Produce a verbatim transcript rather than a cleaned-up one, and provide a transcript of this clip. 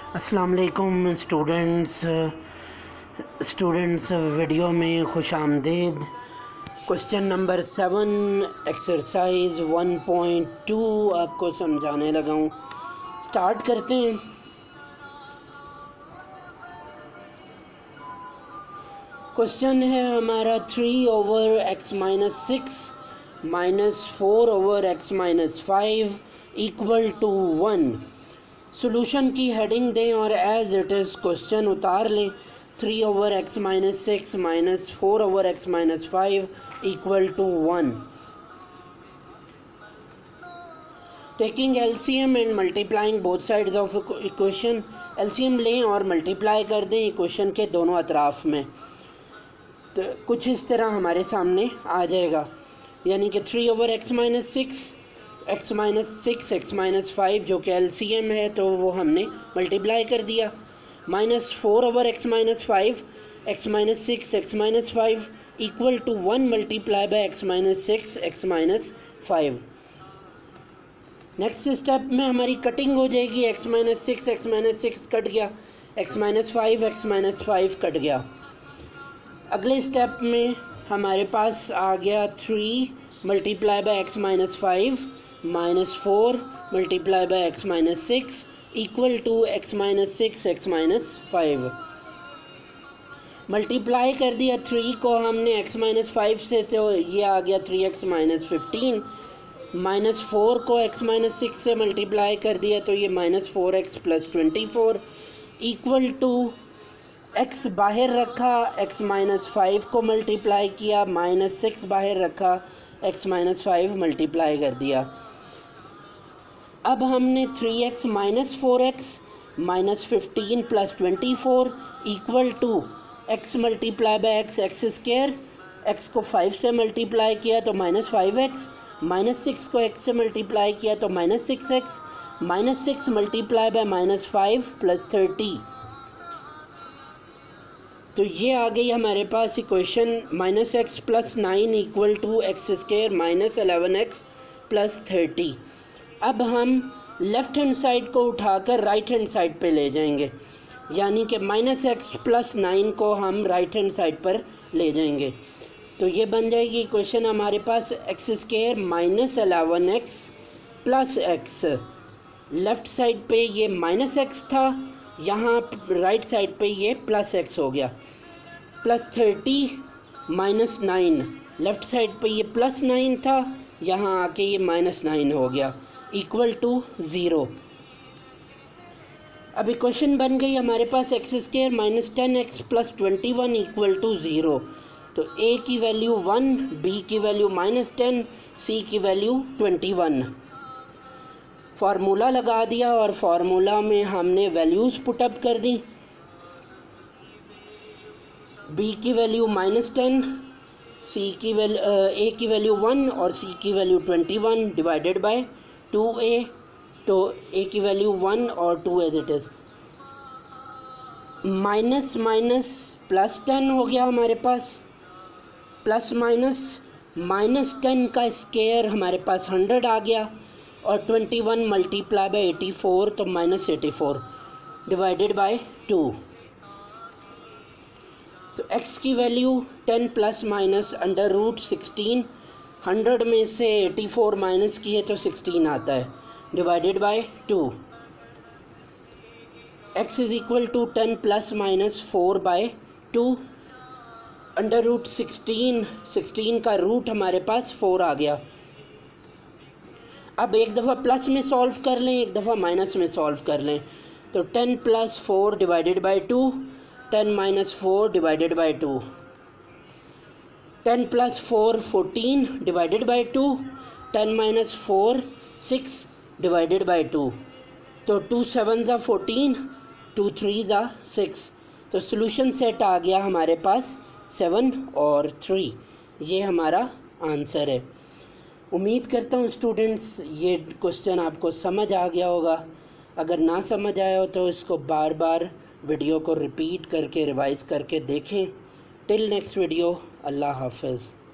अस्सलाम वालेकुम students students video में खुश आमदीद। Question number seven exercise one point two आपको समझाने लगा हूँ। स्टार्ट करते हैं। क्वेश्चन है हमारा three over x minus six minus four over x minus five equal to one. Solution की हेडिंग दें और एज इट इज़ क्वेश्चन उतार लें। Three over x minus six minus four over x minus five equal to one. Taking LCM and multiplying both sides of equation. LCM लें और multiply कर दें equation के दोनों अतराफ में, तो कुछ इस तरह हमारे सामने आ जाएगा। यानी कि three over x minus six x minus six x minus five जो कि एलसीएम है तो वो हमने मल्टीप्लाई कर दिया। Minus four over x minus five x minus six x minus five equal to one multiply by x minus six x minus five. Next step में हमारी कटिंग हो जाएगी। X minus six x minus six cut गया, x minus five x minus five cut गया। अगले step में हमारे पास आ गया three multiply by x minus five minus four multiply by x minus six equal to x minus six x minus five. Multiply कर दिया थ्री को हमने एक्स माइनस फाइव से, तो ये आ गया three x minus fifteen. Minus four को एक्स माइनस सिक्स से मल्टीप्लाई कर दिया तो ये minus four x plus twenty four equal to x बाहर रखा, एक्स माइनस फाइव को मल्टीप्लाई किया, माइनस सिक्स बाहर रखा, एक्स माइनस फाइव मल्टीप्लाई कर दिया। अब हमने three x minus four x minus fifteen plus twenty four equal to x multiply by x x square. X को फाइव से मल्टीप्लाई किया तो minus five x, minus six को एक्स से मल्टीप्लाई किया तो minus six x, minus six multiply by minus five plus thirty. तो ये आ गई हमारे पास equation minus x plus nine equal to x square minus eleven x plus thirty. अब हम लेफ़्ट हैंड साइड को उठाकर राइट हैंड साइड पे ले जाएंगे, यानी कि माइनस एक्स प्लस नाइन को हम राइट हैंड साइड पर ले जाएंगे। तो ये बन जाएगी इक्वेशन हमारे पास x square minus eleven x plus x. Left side पे ये माइनस एक्स था, यहाँ राइट साइड पे ये प्लस एक्स हो गया, plus thirty minus nine. Left side पे ये प्लस नाइन था, यहाँ आके ये माइनस नाइन हो गया इक्वल टू ज़ीरो। अब इक्वेशन बन गई हमारे पास x square minus ten x plus twenty one equal to zero. तो ए की वैल्यू वन, बी की वैल्यू माइनस टेन, सी की वैल्यू ट्वेंटी वन। फार्मूला लगा दिया और फार्मूला में हमने वैल्यूज़ पुटअप कर दी। बी की वैल्यू माइनस टेन, सी की वैल्यू ए की वैल्यू वन और सी की value twenty one divided by two A. तो ए की वैल्यू वन और two as it is. Minus minus plus ten हो गया हमारे पास, प्लस माइनस माइनस टेन का स्क्वायर हमारे पास हंड्रेड आ गया और twenty one multiply by eighty four तो minus eighty four divided by two. तो x की value ten plus minus under root sixteen, hundred में से एटी फोर माइनस किए तो सिक्सटीन आता है divided by two. x is equal to ten plus minus four by two under root sixteen, sixteen का root हमारे पास फोर आ गया। अब एक दफ़ा प्लस में सॉल्व कर लें, एक दफ़ा माइनस में सॉल्व कर लें। तो ten plus four divided by two, ten minus four divided by two, ten plus four fourteen divided by two, ten minus four six divided by two. तो टू सेवन ज़ा फोर्टीन, टू थ्री ज़ा six. तो solution set आ गया हमारे पास seven और three. ये हमारा आंसर है। उम्मीद करता हूँ स्टूडेंट्स ये क्वेश्चन आपको समझ आ गया होगा। अगर ना समझ आया हो तो इसको बार बार वीडियो को रिपीट करके रिवाइज़ करके देखें। टिल नेक्स्ट वीडियो, अल्लाह हाफ़िज़।